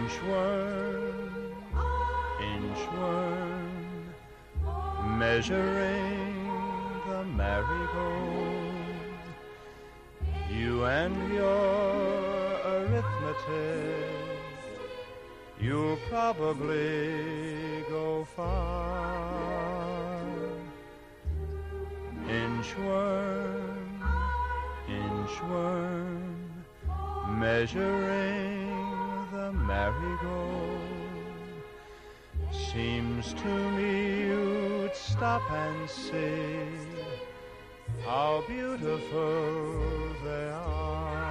Inchworm, inchworm, measuring the marigold. You and your arithmetic, you'll probably go far. Inchworm, inchworm, measuring the marigold. Seems to me you'd stop and see how beautiful they are.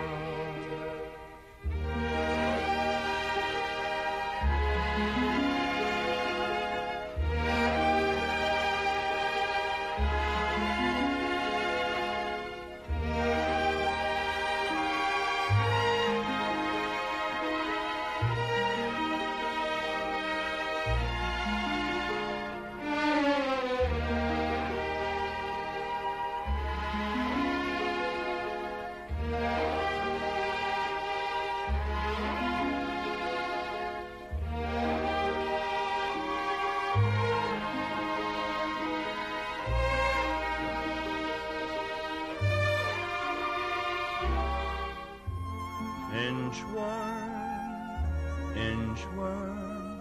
Inchworm, inchworm,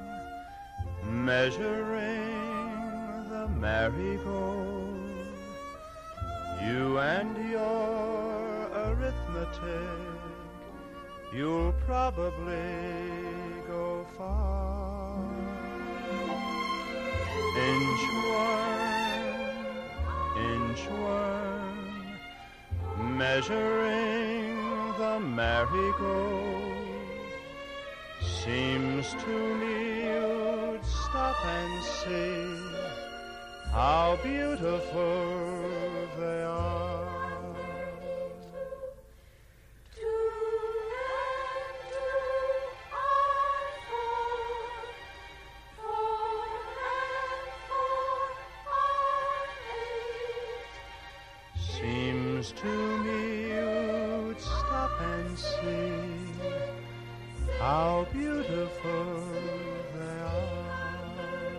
measuring the marigold. You and your arithmetic, you'll probably go far. Inchworm, inchworm, measuring the marigold. Seems to me you'd stop and see how beautiful they are. Two and two are four, four and four are eight. Seems to me you'd stop and see how beautiful they are.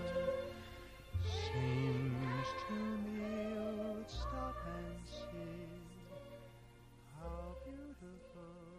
Seems to me you'd stop and see how beautiful